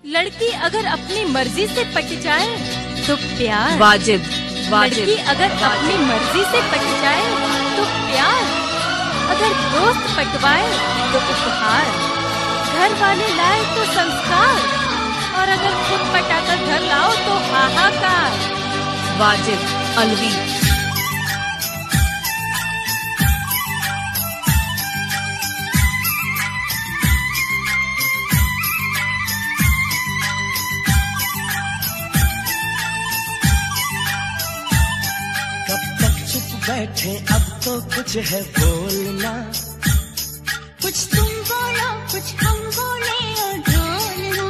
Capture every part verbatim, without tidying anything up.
लड़की अगर अपनी मर्जी से पट जाए तो प्यार वाजिब, वाजिब। लड़की अगर अपनी मर्जी से पट जाए तो प्यार, अगर दोस्त पटवाए तो उपहार, घर वाले लाए तो संस्कार, और अगर खुद पटाकर घर लाओ तो हाहाकार। वाजिब, अलवी। बैठे अब तो कुछ है बोलना, कुछ तुम बोलो कुछ हम बोले और ढोलना।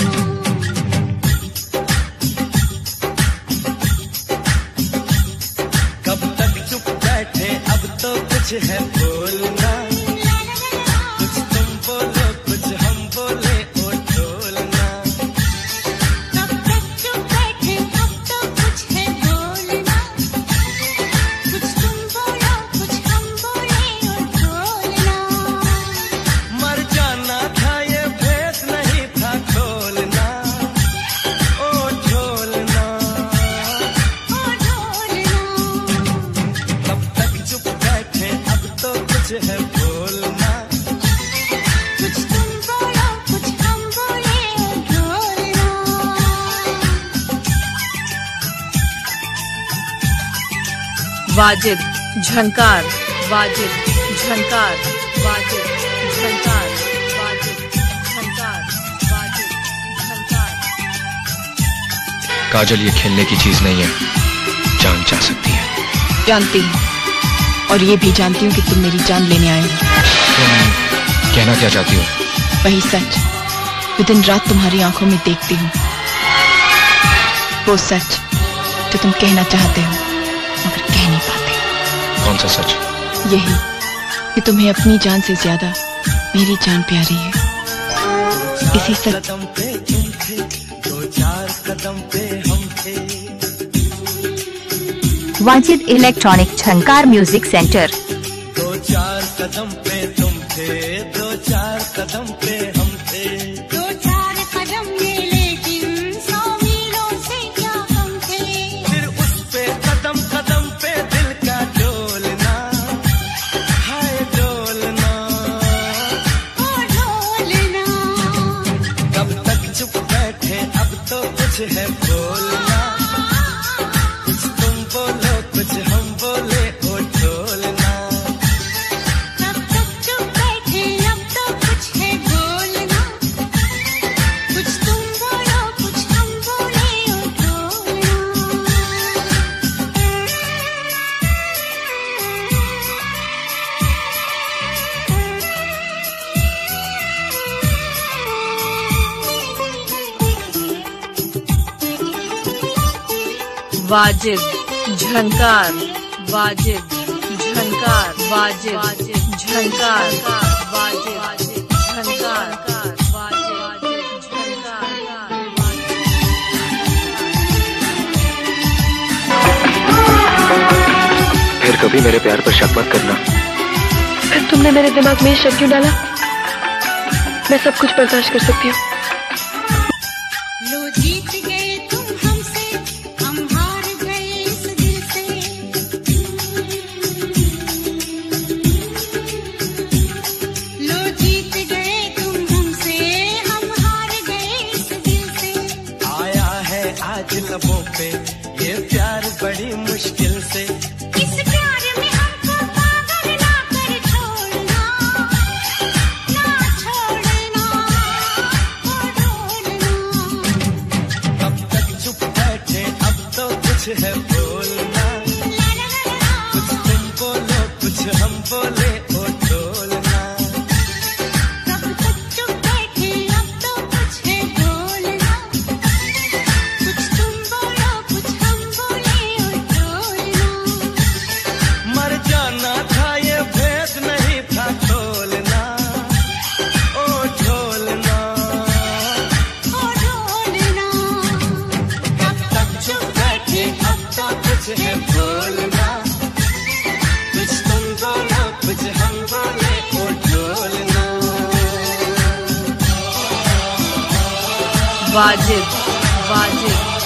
कब तक चुप बैठे अब तो कुछ है बोलना, कुछ तुम बोलो कुछ हम बोले और ढोलना। कब तक चुप बैठे अब तो कुछ है बोलना, मर जाना था ये भेद नहीं था खोलना, ओ ढोलना, ओ ढोलना। तब तक चुप बैठे अब तो कुछ है बोलना, कुछ तुम बोलो कुछ हम बोले ओ ढोलना। वाजिब, झंकार, वाजिब, झंकार, वाजिब, झंकार, वाजिब, झंकार, वाजिब, झंकार। काजल, ये खेलने की चीज नहीं है, जान जा सकती है। जानती हूँ, और ये भी जानती हूँ कि तुम मेरी जान लेने आए हो। तुम कहना क्या चाहती हो? वही सच जो दिन रात तुम्हारी आंखों में देखती हूँ, वो सच जो तुम कहना चाहते हो मगर कह नहीं पाते। कौन सा सच? यही कि तुम्हें अपनी जान से ज्यादा मेरी जान प्यारी है। इसी सच कदम पे तुम थे, दो चार कदम पे हम थे। वाजिब इलेक्ट्रॉनिक झंकार म्यूजिक सेंटर। दो चार कदम पे तुम थे, दो चार कदम पे हम थे। दो चार कदम ले लेकिन सौ मीलों से क्या कम थे। फिर उस पे कदम कदम पे दिल का डोलना, हाय डोलना, ओ ढोलना। कब तक चुप बैठे अब तो कुछ है बोलना, कुछ तुम बोलो कुछ हम बोले ओ ढोलना। कब तक चुप बैठे अब तो कुछ है बोलना, कुछ तुम बोलो कुछ हम बोले ओ ढोलना। वाजिब, झंकार, वाजिब, झंकार, वाजिब, झंकार, वाजिब, झंकार, वाजिब, झंकार। फिर कभी मेरे प्यार पर शक मत करना। फिर तुमने मेरे दिमाग में शक क्यों डाला? मैं सब कुछ बर्दाश्त कर सकती हूँ। लो जीत गए तुम हमसे, हम हार गए इस दिल से। लो जीत गए तुम हमसे, हम हार गए इस दिल से। आया है आज लबों पे ये प्यार बड़ी मुश्किल से। इस प्यार में हमको पागल ना कर छोड़ना, ना छोड़ना, ओ ढोलना। कब तक चुप बैठे अब तो कुछ है बोलना, कुछ तुम बोलो कुछ हम बोले ओ ढोलना। कब तक चुप बैठे अब तो कुछ है बोलना, कुछ तुम बोलो कुछ हम बोले ओ ढोलना। मर जाना था ये भेद नहीं था खोलना, ओ ढोलना, ओ ढोलना। कब तक चुप बैठे अब तो वाजिब वाजिब